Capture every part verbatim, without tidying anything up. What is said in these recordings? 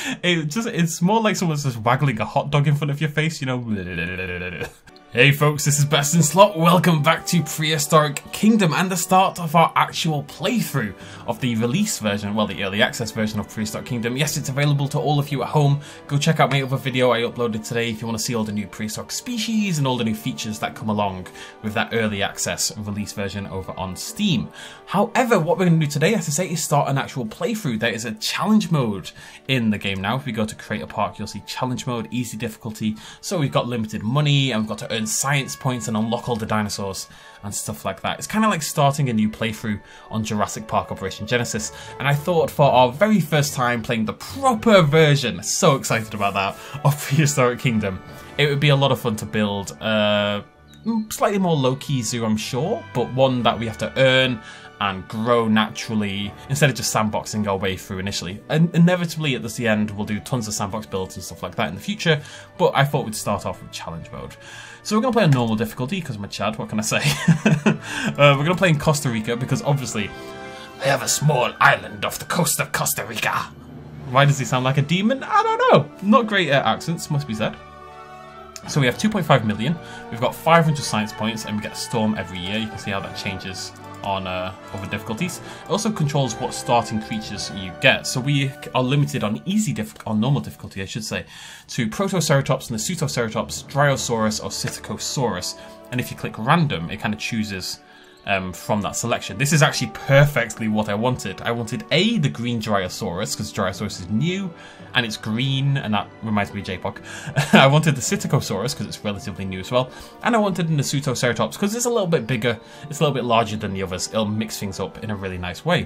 it just it's more like someone's just waggling a hot dog in front of your face, you know. Hey folks, this is Best in Slot. Welcome back to Prehistoric Kingdom and the start of our actual playthrough of the release version, well, the early access version of Prehistoric Kingdom. Yes, it's available to all of you at home. Go check out my other video I uploaded today if you want to see all the new prehistoric species and all the new features that come along with that early access release version over on Steam. However, what we're going to do today, as I say, is start an actual playthrough. There is a challenge mode in the game now. If we go to create a park, you'll see challenge mode, easy difficulty. So we've got limited money and we've got to earn science points and unlock all the dinosaurs and stuff like that. It's kind of like starting a new playthrough on Jurassic Park Operation Genesis, and I thought for our very first time playing the proper version, so excited about that, of Prehistoric Kingdom, it would be a lot of fun to build a slightly more low-key zoo, I'm sure, but one that we have to earn and grow naturally instead of just sandboxing our way through initially. And inevitably at the end we'll do tons of sandbox builds and stuff like that in the future, but I thought we'd start off with challenge mode. So we're going to play on normal difficulty because I'm a Chad, what can I say? uh, we're going to play in Costa Rica because obviously I have a small island off the coast of Costa Rica. Why does he sound like a demon? I don't know. Not great at accents, must be said. So we have two point five million, we've got five hundred science points, and we get a storm every year. You can see how that changes on uh, other difficulties. It also controls what starting creatures you get. So we are limited on easy, diff on normal difficulty, I should say, to Protoceratops, Nasutoceratops, Dryosaurus, or Psittacosaurus. And if you click random, it kind of chooses um, from that selection. This is actually perfectly what I wanted. I wanted A, the green Dryosaurus, because Dryosaurus is new and it's green, and that reminds me of J P O C. I wanted the Psittacosaurus because it's relatively new as well, and I wanted the Nasutoceratops because it's a little bit bigger, it's a little bit larger than the others. It'll mix things up in a really nice way.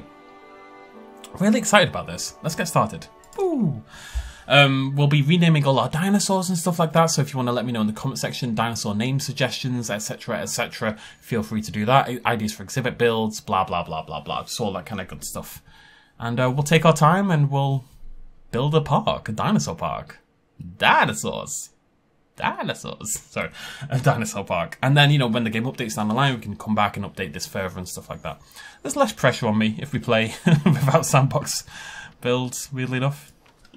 Really excited about this. Let's get started. Ooh. Um, we'll be renaming all our dinosaurs and stuff like that, so if you want to let me know in the comment section dinosaur name suggestions, etc, etc, feel free to do that. Ideas for exhibit builds, blah blah blah blah blah, just all that kind of good stuff. And uh, we'll take our time and we'll build a park, a dinosaur park. Dinosaurs. Dinosaurs. Sorry, a dinosaur park. And then, you know, when the game updates down the line, we can come back and update this further and stuff like that. There's less pressure on me if we play without sandbox builds, weirdly enough.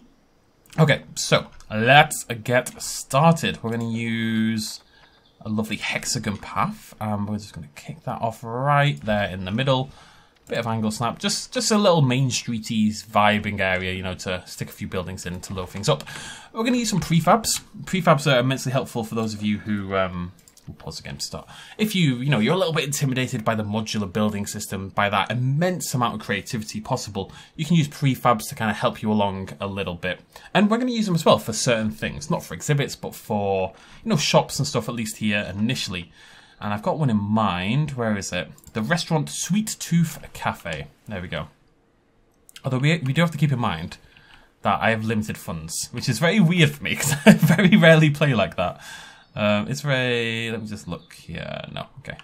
Okay, so let's get started. We're going to use a lovely hexagon path. Um, we're just going to kick that off right there in the middle. Bit of angle snap, just just a little main streety vibing area, you know, to stick a few buildings in to load things up. We're going to use some prefabs. Prefabs are immensely helpful for those of you who, um, we'll pause the game to start. If you, you know, you're a little bit intimidated by the modular building system, by that immense amount of creativity possible, you can use prefabs to kind of help you along a little bit. And we're going to use them as well for certain things, not for exhibits, but for, you know, shops and stuff, at least here initially. And I've got one in mind. Where is it? The restaurant Sweet Tooth Cafe. There we go. Although we, we do have to keep in mind that I have limited funds, which is very weird for me because I very rarely play like that. Um, it's very... Let me just look here. No, okay.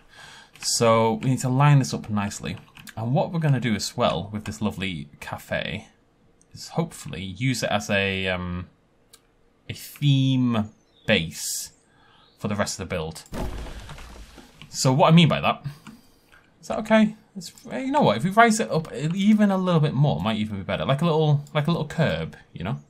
So we need to line this up nicely. And what we're going to do as well with this lovely cafe is hopefully use it as a, um, a theme base for the rest of the build. So what I mean by that, is that okay? It's, you know what, if we rise it up even a little bit more, it might even be better. Like a little, like a little curb, you know?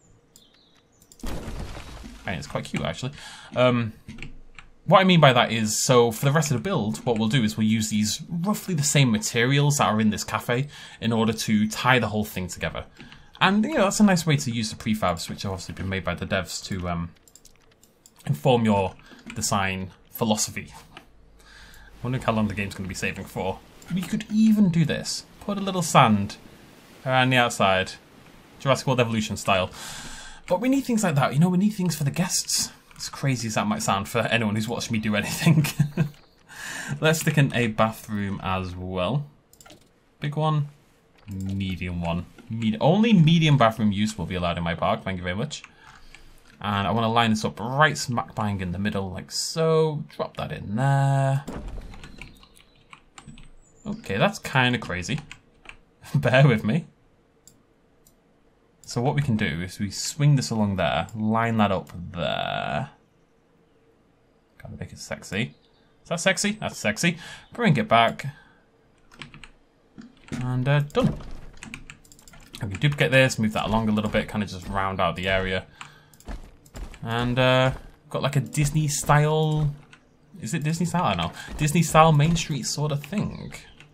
And it's quite cute, actually. Um, what I mean by that is, so for the rest of the build, what we'll do is we'll use these roughly the same materials that are in this cafe in order to tie the whole thing together. And, you know, that's a nice way to use the prefabs, which have obviously been made by the devs to um, inform your design philosophy. Wondering how long the game's going to be saving for. We could even do this. Put a little sand around the outside. Jurassic World Evolution style. But we need things like that. You know, we need things for the guests. As crazy as that might sound for anyone who's watched me do anything. Let's stick in a bathroom as well. Big one. Medium one. Med only medium bathroom use will be allowed in my park. Thank you very much. And I want to line this up right smack bang in the middle, like so. Drop that in there. Okay, that's kind of crazy. Bear with me. So what we can do is we swing this along there, line that up there. Gotta make it sexy. Is that sexy? That's sexy. Bring it back. And uh, done. I can duplicate this, move that along a little bit, kind of just round out the area. And uh, got like a Disney style, is it Disney style? I don't know. Disney style Main Street sort of thing.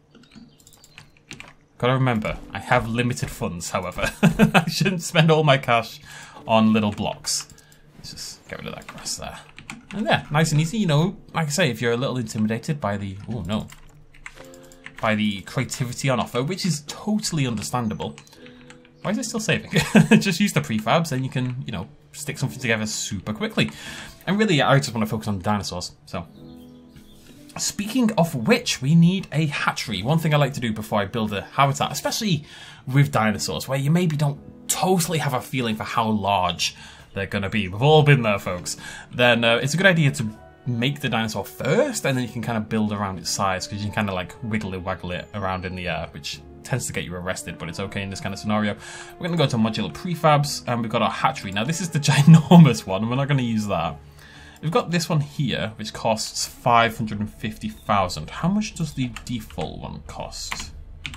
Gotta remember, I have limited funds, however. I shouldn't spend all my cash on little blocks. Let's just get rid of that grass there. And yeah, nice and easy, you know, like I say, if you're a little intimidated by the, oh no, by the creativity on offer, which is totally understandable. Why is it still saving? Just use the prefabs and you can, you know, stick something together super quickly. And really, I just want to focus on dinosaurs, so. Speaking of which, we need a hatchery. One thing I like to do before I build a habitat, especially with dinosaurs, where you maybe don't totally have a feeling for how large they're going to be. We've all been there, folks. Then uh, it's a good idea to make the dinosaur first, and then you can kind of build around its size, because you can kind of like wiggle it, waggle it around in the air, which tends to get you arrested, but it's okay in this kind of scenario. We're going to go to modular prefabs, and we've got our hatchery. Now, this is the ginormous one. We're not going to use that. We've got this one here, which costs five hundred fifty thousand. How much does the default one cost?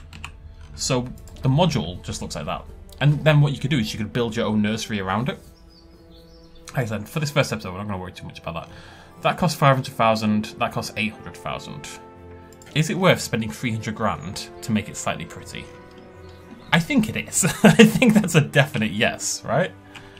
So the module just looks like that. And then what you could do is you could build your own nursery around it. Like I said, for this first episode, we're not going to worry too much about that. That costs five hundred thousand. That costs eight hundred thousand. Is it worth spending three hundred grand to make it slightly pretty? I think it is. I think that's a definite yes, right?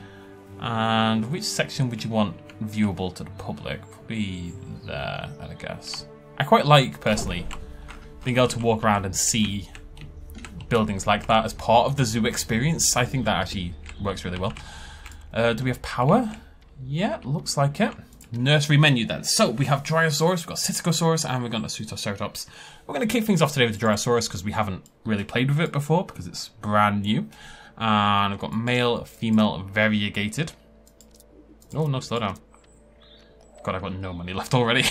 And which section would you want viewable to the public? Probably there, I guess. I quite like, personally, being able to walk around and see buildings like that as part of the zoo experience. I think that actually works really well. Uh, do we have power? Yeah, looks like it. Nursery menu then. So we have Dryosaurus, we've got Psittacosaurus, and we've got Nasutoceratops. We're going to kick things off today with the Dryosaurus because we haven't really played with it before because it's brand new. And we've got male, female, variegated. Oh, no, slow down. God, I've got no money left already.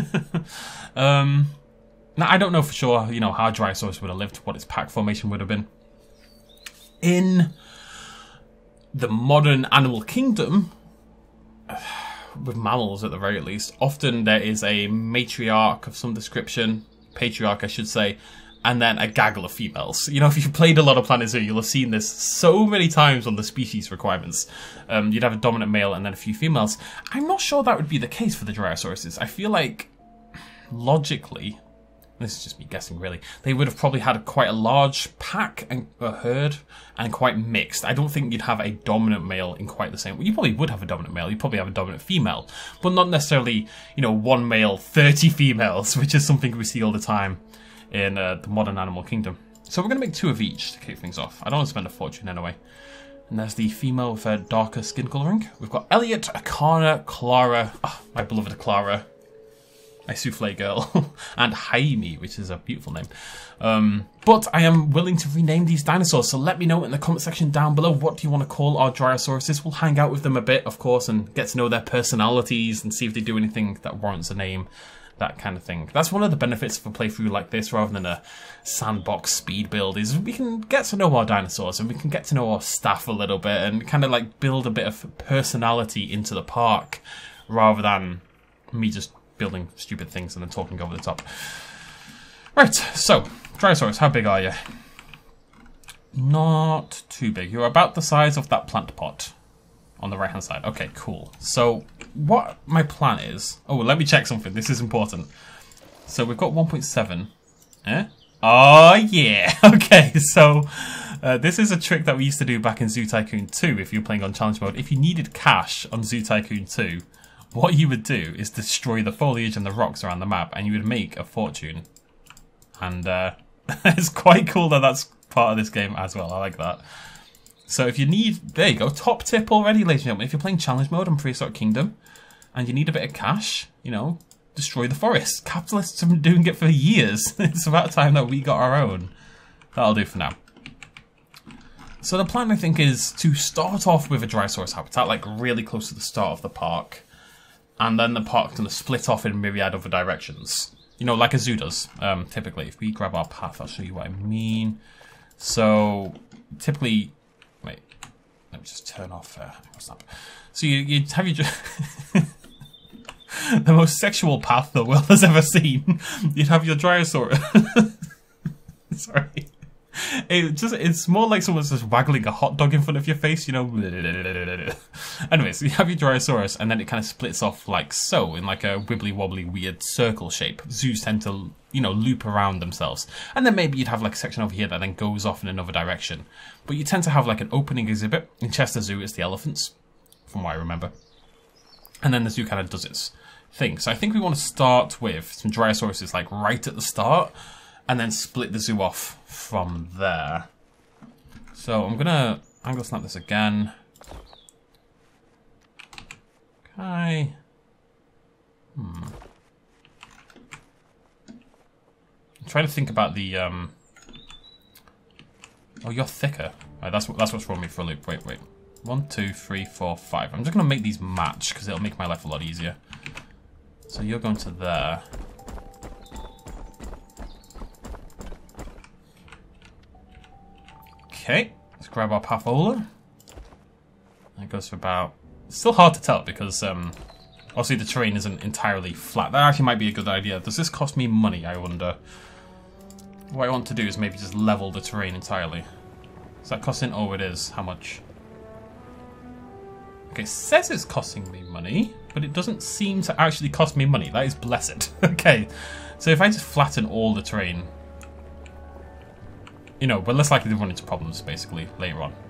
um, now, I don't know for sure, you know, how Dryosaurus would have lived, what its pack formation would have been. In the modern animal kingdom, with mammals at the very least, often there is a matriarch of some description, patriarch I should say, and then a gaggle of females. You know, if you've played a lot of Planet Zoo, you'll have seen this so many times on the species requirements. Um, you'd have a dominant male and then a few females. I'm not sure that would be the case for the Dryosauruses. I feel like, logically, this is just me guessing really, they would have probably had quite a large pack and a herd and quite mixed. I don't think you'd have a dominant male in quite the same way. You probably would have a dominant male, you'd probably have a dominant female, but not necessarily, you know, one male, thirty females, which is something we see all the time in uh, the modern animal kingdom. So we're going to make two of each to kick things off. I don't want to spend a fortune anyway. And there's the female with a darker skin colouring. We've got Elliot, Akana, Clara, oh, my beloved Clara, my souffle girl, and Jaime, which is a beautiful name. Um, but I am willing to rename these dinosaurs, so let me know in the comment section down below, what do you want to call our Dryosauruses? We'll hang out with them a bit, of course, and get to know their personalities and see if they do anything that warrants a name. That kind of thing. That's one of the benefits of a playthrough like this rather than a sandbox speed build, is we can get to know our dinosaurs and we can get to know our staff a little bit and kind of like build a bit of personality into the park rather than me just building stupid things and then talking over the top. Right, so Dryosaurus, how big are you? Not too big. You're about the size of that plant pot on the right hand side. Okay, cool. So what my plan is, oh, let me check something. This is important. So we've got one point seven. Eh? Oh, yeah. Okay, so uh, this is a trick that we used to do back in Zoo Tycoon two if you were playing on challenge mode. If you needed cash on Zoo Tycoon two, what you would do is destroy the foliage and the rocks around the map and you would make a fortune. And uh, it's quite cool that that's part of this game as well. I like that. So if you need, there you go, top tip already, ladies and gentlemen. If you're playing challenge mode on Prehistoric Kingdom and you need a bit of cash, you know, destroy the forest. Capitalists have been doing it for years. It's about time that we got our own. That'll do for now. So the plan, I think, is to start off with a Dryosaurus habitat, like really close to the start of the park. And then the park's going to split off in myriad other directions. You know, like a zoo does, um, typically. If we grab our path, I'll show you what I mean. So, typically... Wait, let me just turn off... Uh, what's that? So you, you have your... the most sexual path the world has ever seen. You'd have your Dryosaurus... Sorry. it just it's more like someone's just waggling a hot dog in front of your face, you know. Anyways, you have your Dryosaurus, and then it kind of splits off like so, in like a wibbly wobbly weird circle shape. Zoos tend to, you know, loop around themselves, and then maybe you'd have like a section over here that then goes off in another direction. But you tend to have like an opening exhibit. In Chester Zoo, it's the elephants, from what I remember, and then the zoo kind of does its thing. So I think we want to start with some Dryosauruses like right at the start, and then split the zoo off from there. So I'm gonna angle snap this again. Okay. Hmm. I'm trying to think about the um oh, you're thicker. Right, that's what that's what's throwing me for a loop. Wait, wait. One, two, three, four, five. I'm just gonna make these match because it'll make my life a lot easier. So you're going to there. Okay, let's grab our Pathola. It goes for about... It's still hard to tell because um, obviously the terrain isn't entirely flat. That actually might be a good idea. Does this cost me money, I wonder? What I want to do is maybe just level the terrain entirely. Is that costing? Oh, it is. How much? Okay, it says it's costing me money, but it doesn't seem to actually cost me money. That is blessed. Okay, so if I just flatten all the terrain, you know, we're less likely to run into problems, basically, later on.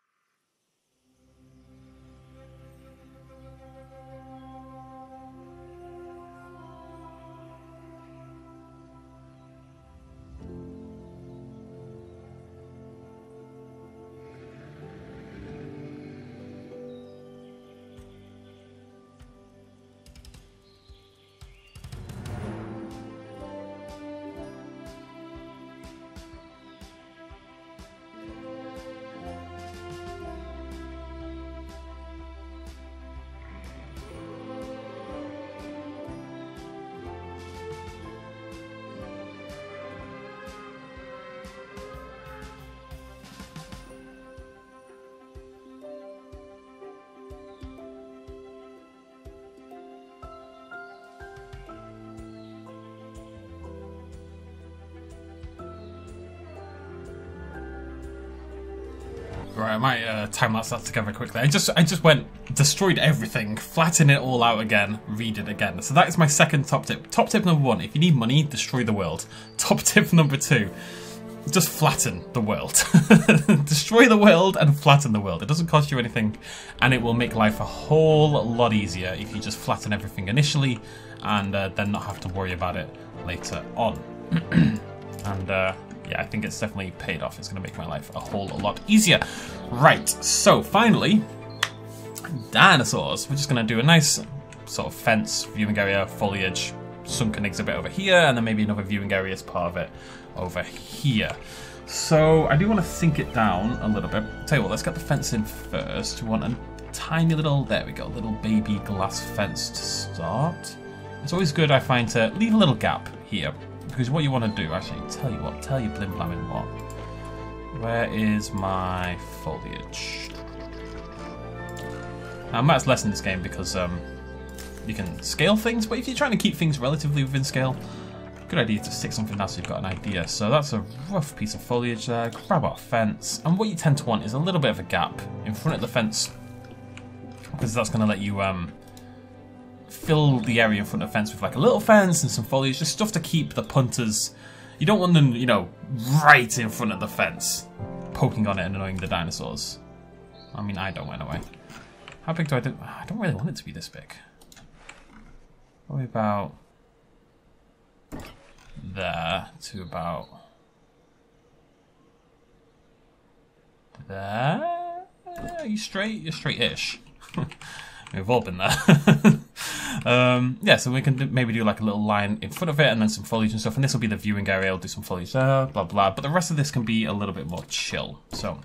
Right, I might uh, time lapse that together quickly. I just I just went, destroyed everything, flatten it all out again, read it again. So that is my second top tip. Top tip number one, if you need money, destroy the world. Top tip number two, just flatten the world. Destroy the world and flatten the world. It doesn't cost you anything, and it will make life a whole lot easier if you just flatten everything initially, and uh, then not have to worry about it later on. And uh, yeah, I think it's definitely paid off. It's going to make my life a whole lot easier. Right, so finally, dinosaurs. We're just going to do a nice sort of fence, viewing area, foliage, sunken exhibit over here, and then maybe another viewing area as part of it over here. So I do want to sink it down a little bit. Tell you what, let's get the fence in first. We want a tiny little, there we go, little baby glass fence to start. It's always good, I find, to leave a little gap here. Because what you want to do, actually, tell you what, tell you blim blamming what. Where is my foliage? Now, Matt's less in this game because um, you can scale things, but if you're trying to keep things relatively within scale, good idea to stick something down so you've got an idea. So that's a rough piece of foliage there. Grab our fence, and what you tend to want is a little bit of a gap in front of the fence, because that's going to let you um, fill the area in front of the fence with like a little fence and some foliage, just stuff to keep the punters. You don't want them, you know, right in front of the fence, poking on it and annoying the dinosaurs. I mean, I don't anyway. How big do I do? I don't really want it to be this big. Probably about there to about there. Are you straight? You're straight-ish. We've all been there. um, yeah, so we can do, maybe do like a little line in front of it and then some foliage and stuff. And this will be the viewing area. I'll do some foliage there, blah, blah. But the rest of this can be a little bit more chill. So...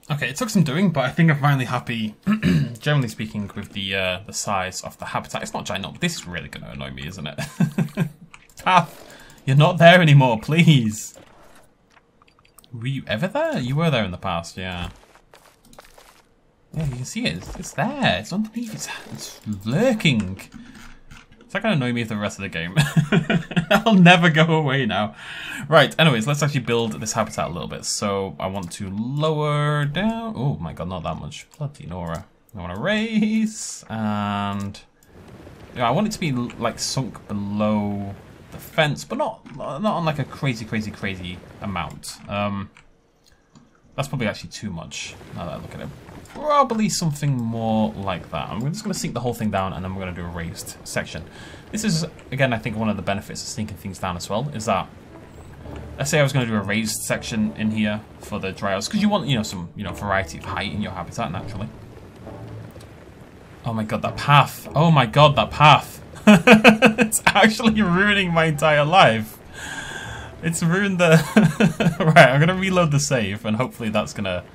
Okay, it took some doing, but I think I'm finally happy, generally speaking, with the uh, the size of the habitat. It's not giant. This is really going to annoy me, isn't it? Path, you're not there anymore, please. Were you ever there? You were there in the past, yeah. Yeah, you can see it. It's, it's there. It's underneath. It's, it's lurking. It's not going to annoy me for the rest of the game. I'll never go away now. Right, anyways, let's actually build this habitat a little bit. So I want to lower down. Oh my god, not that much. Bloody Nora. I want to raise. And yeah, I want it to be like sunk below the fence, but not, not on like a crazy, crazy, crazy amount. Um, that's probably actually too much now that I look at it. Probably something more like that. I'm just going to sink the whole thing down and then we're going to do a raised section. This is, again, I think one of the benefits of sinking things down as well, is that, let's say I was going to do a raised section in here for the dryas, because you want, you know, some, you know, variety of height in your habitat, naturally. Oh my god, that path. Oh my god, that path. It's actually ruining my entire life. It's ruined the... Right, I'm going to reload the save and hopefully that's going to...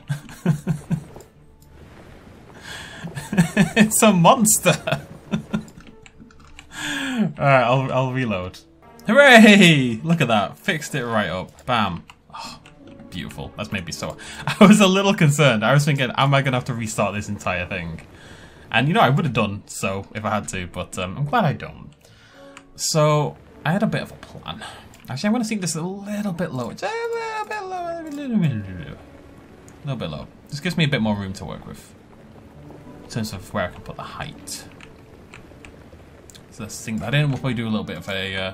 It's a monster! Alright, I'll, I'll reload. Hooray! Look at that. Fixed it right up. Bam. Oh, beautiful. That's made me so... I was a little concerned. I was thinking, am I going to have to restart this entire thing? And, you know, I would have done so if I had to, but um, I'm glad I don't. So, I had a bit of a plan. Actually, I'm going to sink this a little bit lower. Just a little bit lower. A little bit low. This gives me a bit more room to work with. In terms of where I can put the height. So let's sink that in. We'll probably do a little bit of a... Uh,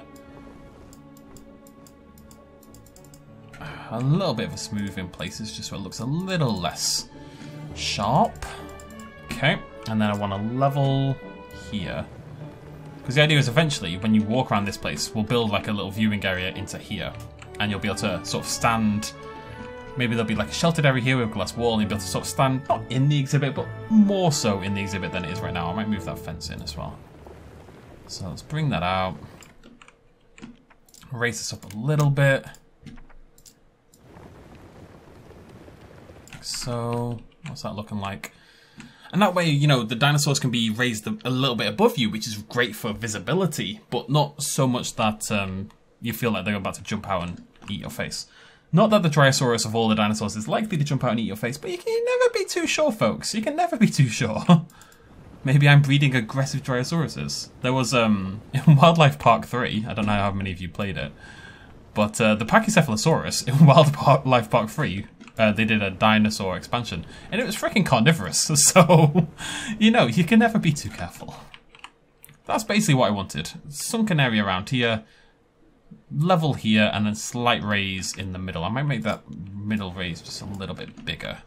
a little bit of a smooth in places, just so it looks a little less sharp. Okay. And then I want to level here. Because the idea is eventually, when you walk around this place, we'll build like a little viewing area into here. And you'll be able to sort of stand... Maybe there'll be like a sheltered area here with a glass wall and you'll be able to sort of stand, not in the exhibit, but more so in the exhibit than it is right now. I might move that fence in as well. So let's bring that out. Raise this up a little bit. Like so, what's that looking like? And that way, you know, the dinosaurs can be raised a little bit above you, which is great for visibility, but not so much that um, you feel like they're about to jump out and eat your face. Not that the Dryosaurus of all the dinosaurs is likely to jump out and eat your face, but you can never be too sure, folks. You can never be too sure. Maybe I'm breeding aggressive Dryosauruses. There was, um, in Wildlife Park three, I don't know how many of you played it, but uh, the Pachycephalosaurus in Wildlife Park three, uh, they did a dinosaur expansion, and it was freaking carnivorous, so, you know, you can never be too careful. That's basically what I wanted. Sunken area around here. Level here and then slight raise in the middle. I might make that middle raise just a little bit bigger.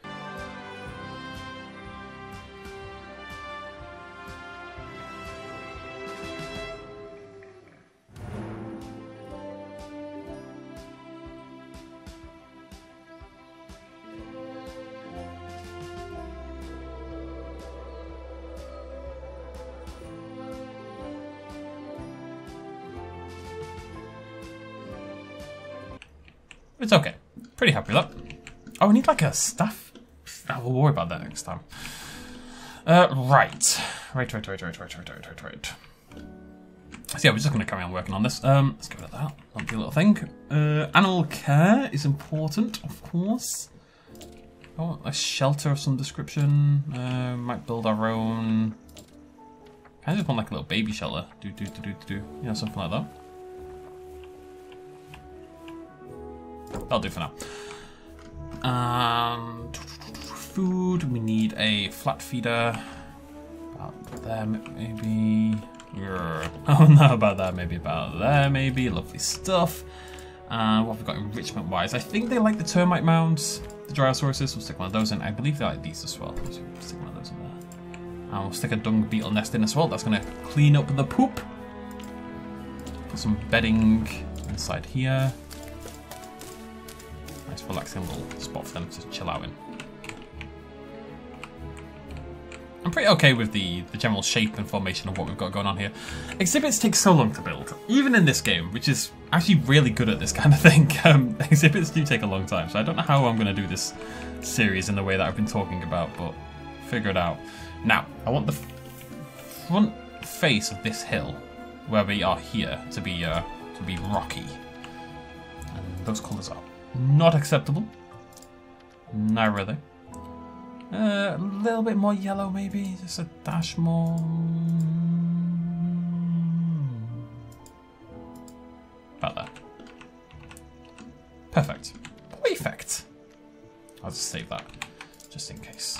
It's okay. Pretty happy with that. Oh, I need like a staff. We'll worry about that next time. Uh, right. Right, right, right, right, right, right, right, right, right. So yeah, we're just going to carry on working on this. Um, let's get rid of that. Lumpy little thing. Uh, animal care is important, of course. Oh, a shelter of some description. Uh, might build our own. I just want like a little baby shelter. Do, do, do, do, do. You know, something like that. That'll do for now. Um, food, we need a flat feeder. About there, maybe. I don't know about that, maybe about there, maybe. Lovely stuff. Uh, what have we got enrichment wise? I think they like the termite mounds, the Dryosauruses. We'll stick one of those in. I believe they like these as well. So we'll stick one of those in there. And we'll stick a dung beetle nest in as well. That's going to clean up the poop. Put some bedding inside here. Nice relaxing little spot for them to chill out in. I'm pretty okay with the, the general shape and formation of what we've got going on here. Exhibits take so long to build, even in this game, which is actually really good at this kind of thing. Um, exhibits do take a long time, so I don't know how I'm going to do this series in the way that I've been talking about, but figure it out. Now, I want the front face of this hill, where we are here, to be uh, to be rocky. And those colours are not acceptable. Not really. Uh, a little bit more yellow, maybe. Just a dash more. About that. Perfect. Perfect. I'll just save that, just in case.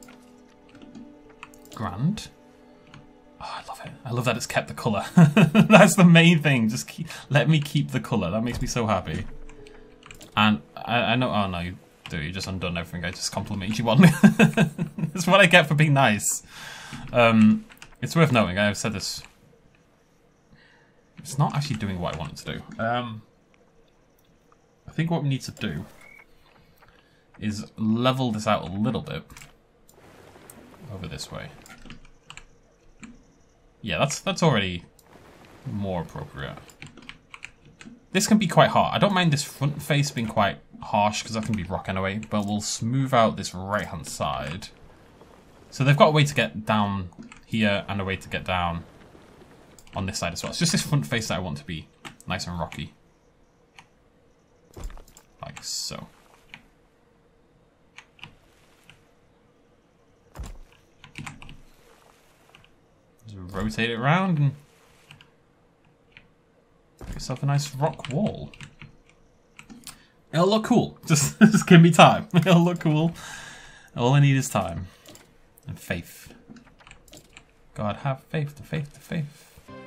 Grand. Oh, I love it. I love that it's kept the colour. That's the main thing. Just keep, let me keep the colour. That makes me so happy. And I, I know. Oh no, you do. You just undone everything. I just complimented you on. That's what I get for being nice. Um, it's worth noting. I've said this. It's not actually doing what I want it to do. Um, I think what we need to do is level this out a little bit over this way. Yeah, that's that's already more appropriate. This can be quite hard. I don't mind this front face being quite harsh because that can be rock anyway, but we'll smooth out this right hand side. So they've got a way to get down here and a way to get down on this side as well. It's just this front face that I want to be nice and rocky. Like so. Just rotate it around and get yourself a nice rock wall. It'll look cool. Just, just give me time. It'll look cool. All I need is time. And faith. God, have faith, to faith, to faith.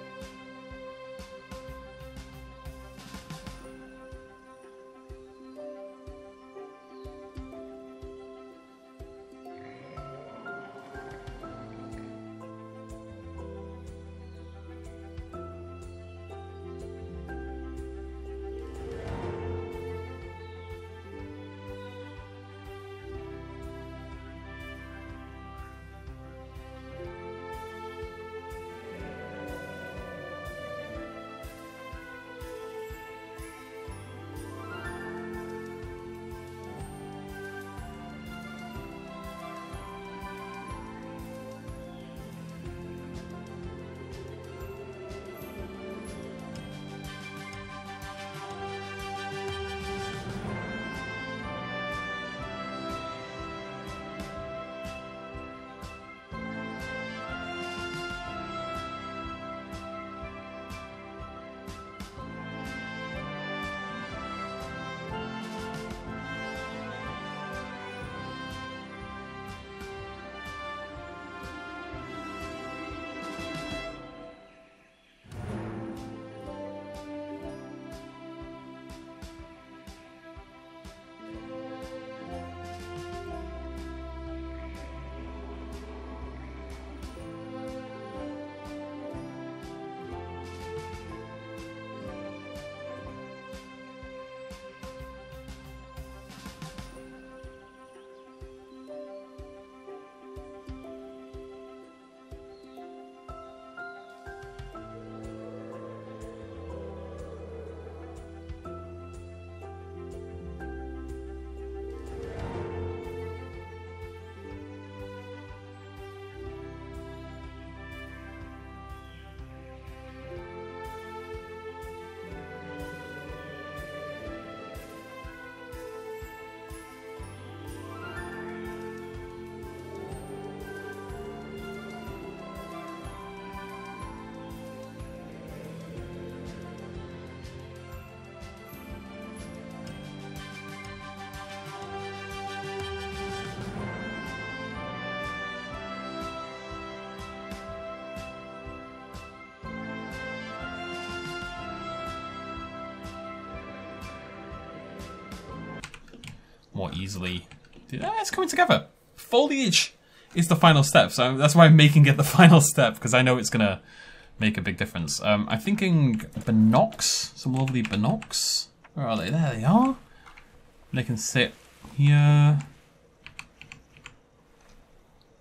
More easily. Ah, it's coming together. Foliage is the final step, so that's why I'm making it the final step, because I know it's gonna make a big difference. Um, I'm thinking binocs, some lovely binocs. Where are they? There they are. They can sit here.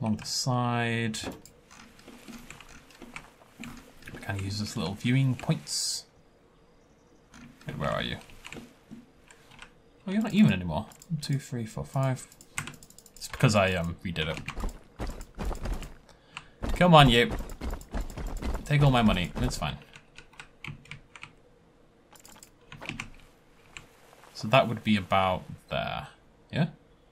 along the side. We can use this little viewing points. Wait, where are you? Oh, you're not even anymore. One, two, three, four, five. It's because I um redid it. Come on, you. Take all my money. It's fine. So that would be about there. Yeah?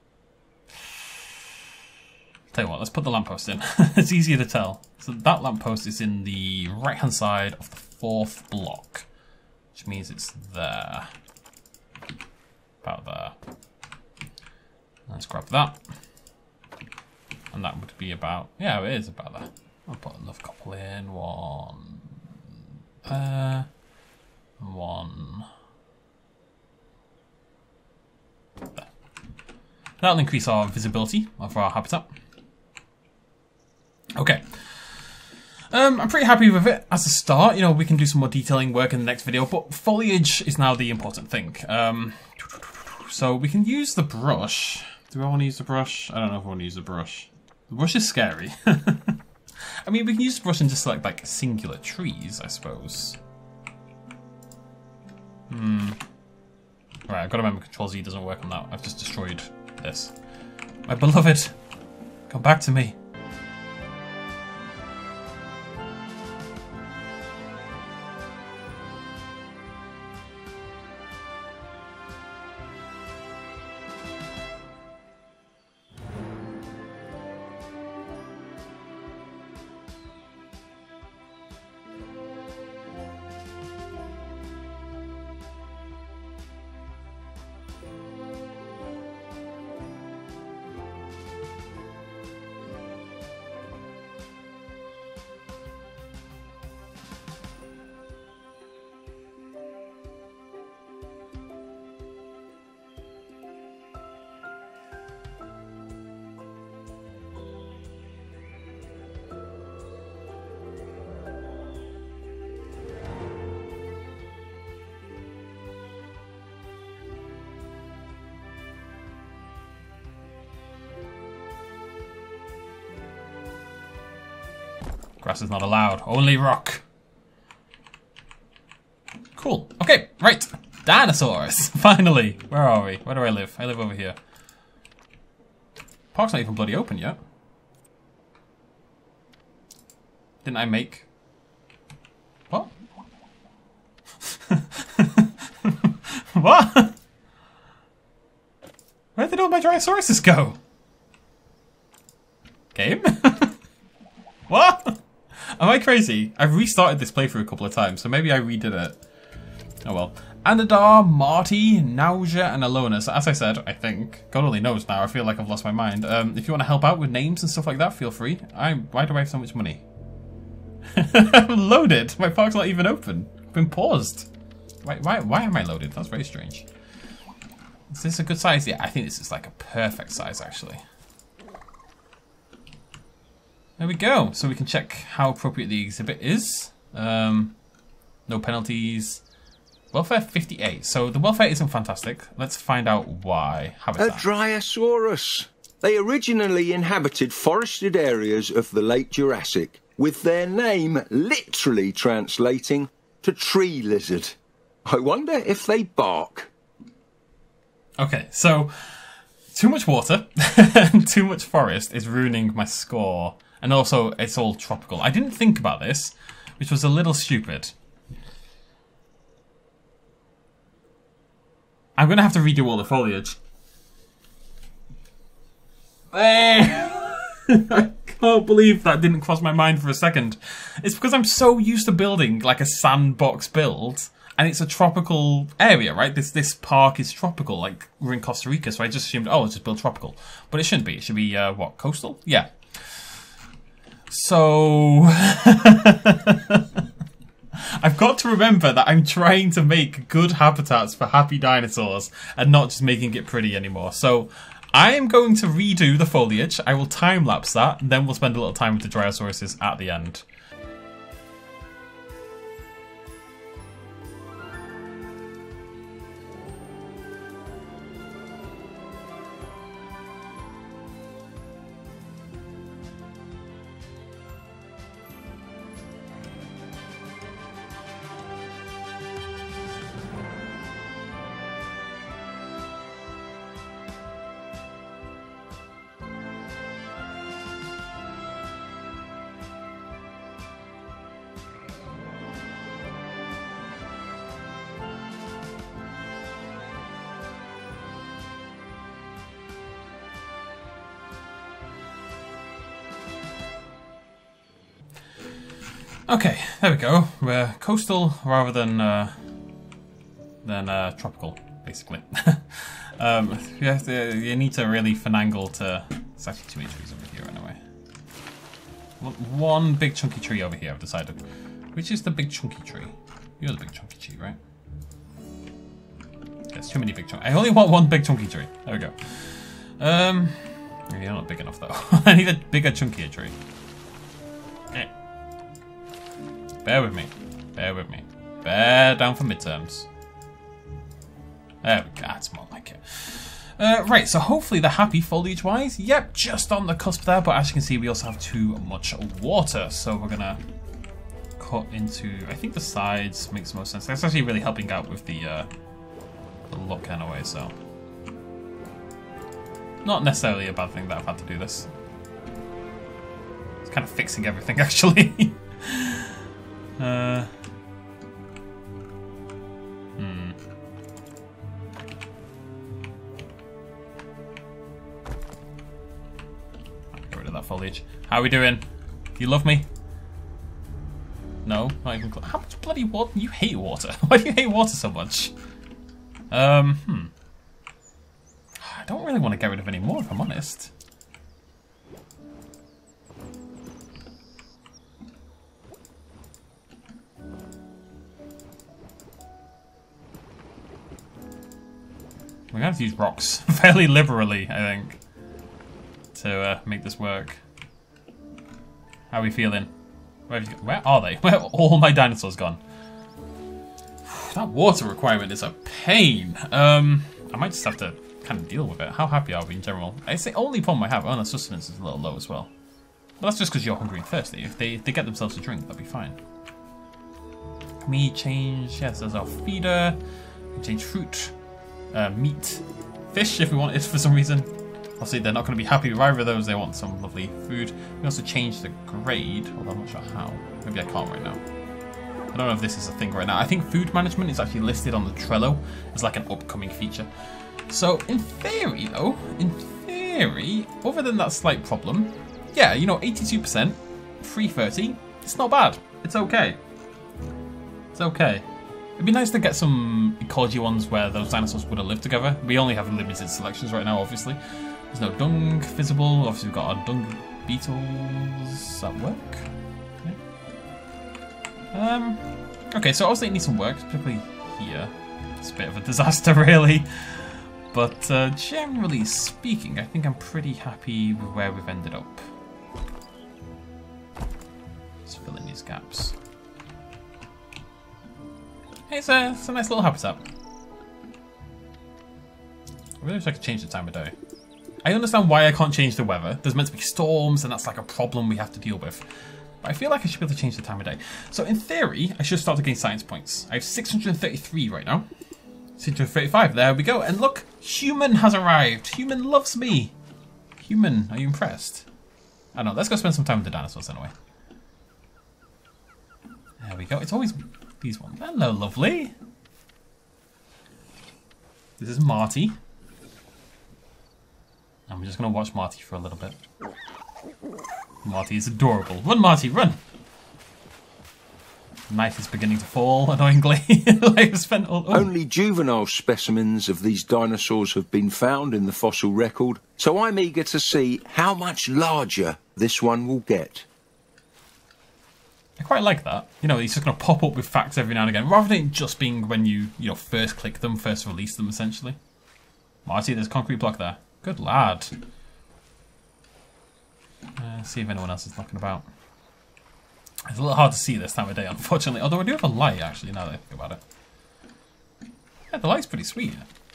Tell you what, let's put the lamppost in. It's easier to tell. So that lamppost is in the right-hand side of the fourth block, which means it's there. About there. Let's grab that. And that would be about, yeah, it is about there. I'll put another couple in. One there. And one there. That'll increase our visibility of our habitat. Okay. Um, I'm pretty happy with it as a start. You know, we can do some more detailing work in the next video, but foliage is now the important thing. Um, so we can use the brush. Do I want to use the brush? I don't know if I want to use the brush. The brush is scary. I mean, we can use the brush and just select like singular trees, I suppose. Hmm. Right, I've got to remember Control Z doesn't work on that. I've just destroyed this. My beloved, come back to me. Grass is not allowed, only rock. Cool. Okay, right. Dinosaurs. Finally. Where are we? Where do I live? I live over here. Park's not even bloody open yet. Didn't I make... What? What? Where did all my Dryasauruses go? Game? What? Am I crazy? I've restarted this playthrough a couple of times, so maybe I redid it. Oh well. Anadar, Marty, Nausea, and Alona. So as I said, I think, God only knows now, I feel like I've lost my mind. Um, if you want to help out with names and stuff like that, feel free. I, why do I have so much money? I'm loaded. My park's not even open. I've been paused. Why, why, why am I loaded? That's very strange. Is this a good size? Yeah, I think this is like a perfect size, actually. There we go. So we can check how appropriate the exhibit is. Um, no penalties. Welfare fifty-eight. So the welfare isn't fantastic. Let's find out why. Habitat. A Drysaurus. They originally inhabited forested areas of the late Jurassic, with their name literally translating to tree lizard. I wonder if they bark. Okay, so too much water and too much forest is ruining my score. And also, it's all tropical. I didn't think about this, which was a little stupid. I'm going to have to redo all the foliage. I can't believe that didn't cross my mind for a second. It's because I'm so used to building like a sandbox build, and it's a tropical area, right? This this park is tropical, like we're in Costa Rica, so I just assumed, oh, let's just build tropical. But it shouldn't be. It should be, uh, what, coastal? Yeah. So... I've got to remember that I'm trying to make good habitats for happy dinosaurs and not just making it pretty anymore. So I am going to redo the foliage. I will time-lapse that, and then we'll spend a little time with the Dryasauruses at the end. Okay, there we go. We're coastal rather than uh, than uh, tropical, basically. um, you, have to, you need to really finagle to... It's actually too many trees over here anyway. One big chunky tree over here, I've decided. Which is the big chunky tree? You're the big chunky tree, right? There's too many big chunky... I only want one big chunky tree. There we go. Um, you're not big enough though. I need a bigger, chunkier tree. Eh. Bear with me. Bear with me. Bear down for midterms. There we go. That's more like it. Uh, right, so hopefully they're happy foliage-wise. Yep, just on the cusp there, but as you can see, we also have too much water. So we're gonna cut into, I think the sides makes most sense. That's actually really helping out with the, uh, the look anyway, so. Not necessarily a bad thing that I've had to do this. It's kind of fixing everything, actually. uh, hmm. Get rid of that foliage. How are we doing? Do you love me? No? Not even close. How much bloody water? You hate water. Why do you hate water so much? Um, hmm. I don't really want to get rid of any more, if I'm honest. We're going to have to use rocks fairly liberally, I think, to uh, make this work. How are we feeling? Where, have you, where are they? Where have all my dinosaurs gone? That water requirement is a pain. Um, I might just have to kind of deal with it. How happy are we in general? It's the only problem I have. Oh, the sustenance is a little low as well. But that's just because you're hungry and thirsty. If they, if they get themselves a drink, that'll be fine. Me change. Yes, there's our feeder. We can change fruit. Uh, meat, fish if we want it for some reason. Obviously they're not going to be happy with either of those, they want some lovely food. We also change the grade, although I'm not sure how. Maybe I can't right now. I don't know if this is a thing right now. I think food management is actually listed on the Trello as like an upcoming feature. So in theory though, in theory, other than that slight problem, yeah, you know, eighty-two percent, three thirty, it's not bad. It's okay. It's okay. It'd be nice to get some ecology ones where those dinosaurs would have lived together. We only have limited selections right now, obviously. There's no dung visible. Obviously, we've got our dung beetles at work. Yeah. Um. Okay, so obviously it needs some work, particularly here. It's a bit of a disaster, really. But uh, generally speaking, I think I'm pretty happy with where we've ended up. Let's fill in these gaps. It's a, it's a nice little habitat. I really wish I could change the time of day. I understand why I can't change the weather. There's meant to be storms, and that's like a problem we have to deal with. But I feel like I should be able to change the time of day. So in theory, I should start to gain science points. I have six hundred thirty-three right now. six hundred thirty-five, there we go. And look, human has arrived. Human loves me. Human, are you impressed? I don't know, let's go spend some time with the dinosaurs anyway. There we go. It's always these ones. Hello, lovely. This is Marty. I'm just going to watch Marty for a little bit. Marty is adorable. Run, Marty, run! Knife is beginning to fall, annoyingly. I've spent all, oh. Only juvenile specimens of these dinosaurs have been found in the fossil record, so I'm eager to see how much larger this one will get. I quite like that. You know, he's just going to pop up with facts every now and again, rather than it just being when you, you know, first click them, first release them, essentially. Marty, there's a concrete block there. Good lad. Uh, see if anyone else is knocking about. It's a little hard to see this time of day, unfortunately. Although I do have a light, actually, now that I think about it. Yeah, the light's pretty sweet.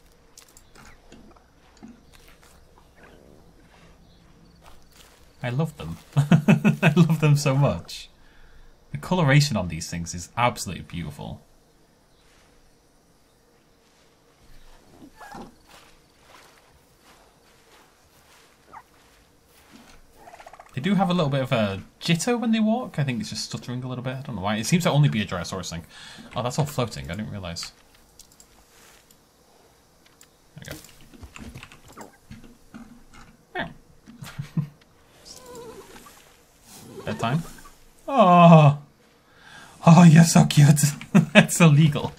I love them. I love them so much. The coloration on these things is absolutely beautiful. They do have a little bit of a jitter when they walk. I think it's just stuttering a little bit. I don't know why. It seems to only be a Drysaurus thing. Oh, that's all floating. I didn't realise. There we go. Bedtime. Oh, you're so cute. It's illegal.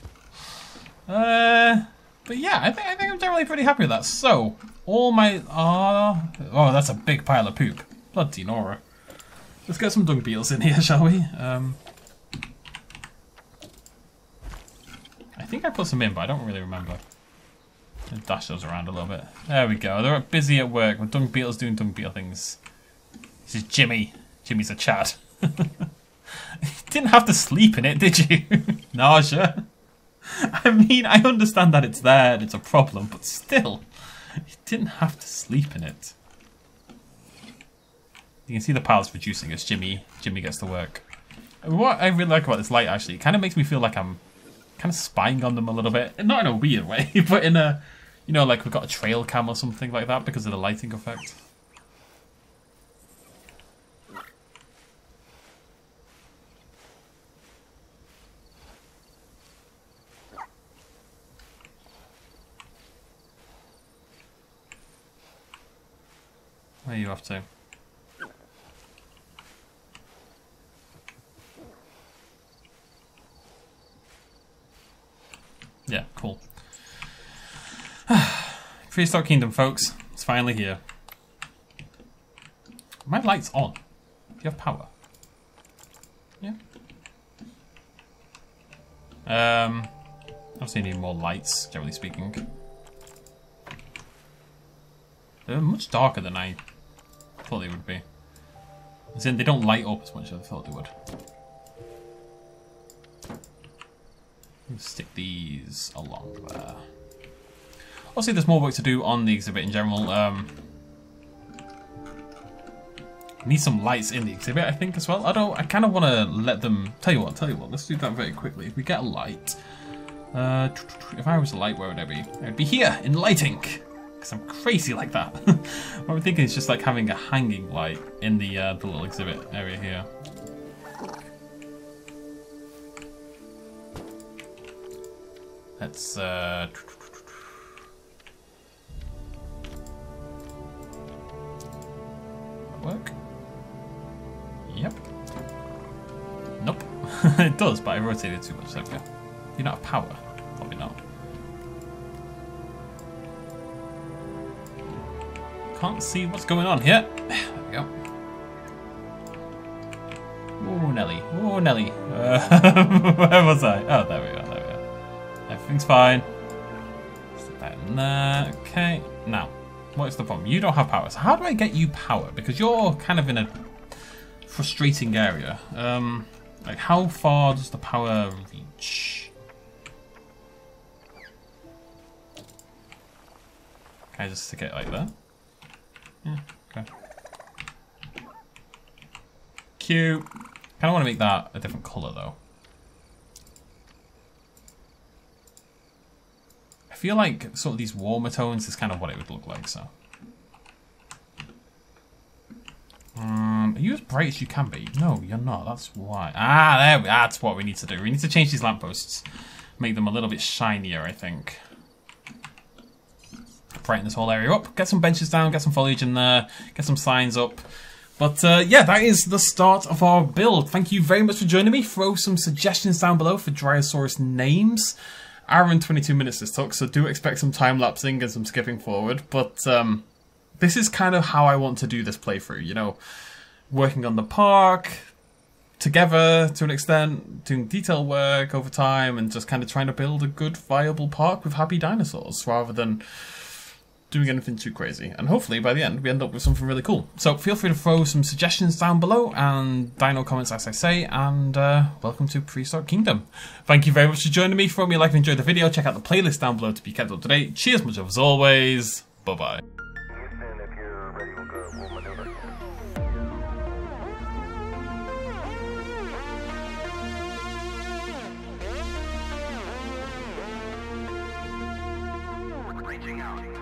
uh, but yeah, I think I think I'm generally pretty happy with that. So all my uh, oh, that's a big pile of poop. Bloody Nora. Let's get some dung beetles in here, shall we? Um, I think I put some in, but I don't really remember. I'll dash those around a little bit. There we go. They're busy at work with dung beetles doing dung beetle things. This is Jimmy. Jimmy's a Chad. You didn't have to sleep in it, did you? Nausea. I mean, I understand that it's there and it's a problem, but still, you didn't have to sleep in it. You can see the piles reducing as Jimmy Jimmy gets to work. What I really like about this light, actually, it kind of makes me feel like I'm kind of spying on them a little bit. Not in a weird way, but in a, you know, like we've got a trail cam or something like that because of the lighting effect. Where are you off to? Yeah, cool. Prehistoric Kingdom, folks. It's finally here. My light's on. Do you have power? Yeah. Um, obviously need more lights, generally speaking. They're much darker than I thought they would be. As in, they don't light up as much as I thought they would. Stick these along there. Obviously, there's more work to do on the exhibit in general. Um, need some lights in the exhibit, I think, as well. I don't. I kind of want to let them. Tell you what. Tell you what. Let's do that very quickly. If we get a light, uh, if I was a light, where would I be? I'd be here in lighting, because I'm crazy like that. What I'm thinking is just like having a hanging light in the uh, the little exhibit area here. Let's uh work? Yep. Nope. It does, but I rotated too much, there we go. You don't have power? Probably not. Can't see what's going on here. There we go. Oh, Nelly. Oh, Nelly. Uh, where was I? Oh, there we go. There we go. Everything's fine. Stick that in there. Okay. Now, what's the problem? You don't have power. So how do I get you power? Because you're kind of in a frustrating area. Um, like, how far does the power reach? Can I just stick it like that? Yeah. Okay. Cute. Kind of want to make that a different color though. I feel like sort of these warmer tones is kind of what it would look like, so. Um, are you as bright as you can be? No, you're not. That's why. Ah, there we, that's what we need to do. We need to change these lampposts. Make them a little bit shinier, I think. Brighten this whole area up. Get some benches down, get some foliage in there, get some signs up. But uh, yeah, that is the start of our build. Thank you very much for joining me. Throw some suggestions down below for Dryosaurus names. Hour and twenty-two minutes this took, so do expect some time-lapsing and some skipping forward. But um, this is kind of how I want to do this playthrough, you know. Working on the park together to an extent, doing detail work over time, and just kind of trying to build a good, viable park with happy dinosaurs, rather than doing anything too crazy. And hopefully by the end we end up with something really cool. So feel free to throw some suggestions down below and dino comments as I say, and uh, welcome to Prehistoric Kingdom. Thank you very much for joining me. Throw me a like if you enjoyed the video. Check out the playlist down below to be kept up to date. Cheers much as always. Bye bye. Reaching out.